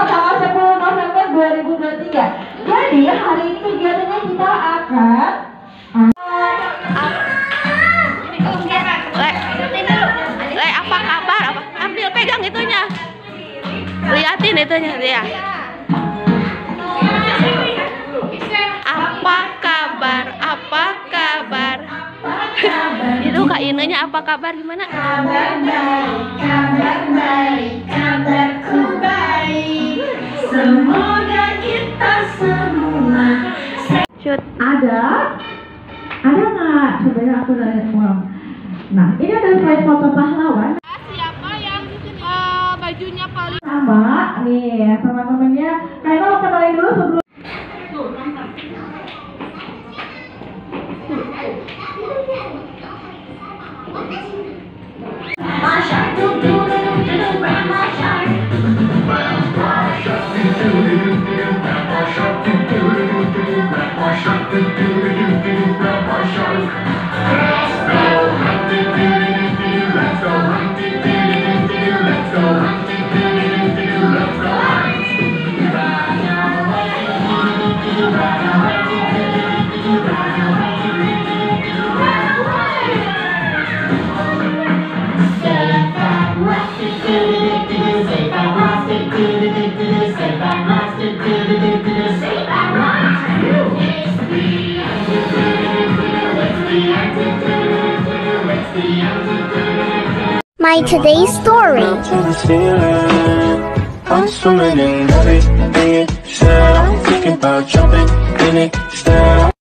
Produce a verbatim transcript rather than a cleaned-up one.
tanggal sepuluh November dua ribu dua puluh tiga. Jadi hari ini kegiatannya kita akan Le, apa kabar? Apa? Ambil pegang itunya. Liatin itunya dia. Apa kabar? Apa kabar? Itu Kak Inenya apa kabar gimana? kabar baik, kabar baik, kabarku baik. Semoga kita semua Shoot. ada ada nggak? Coba ya aku lihat semua. Nah, ini ada slide foto pahlawan. Siapa yang uh, bajunya paling Sama nih teman-temannya. Kayaknya mau kenalin dulu sebelum. My today's story. I'm swimming in everything it said. I'm thinking about jumping in it. Instead,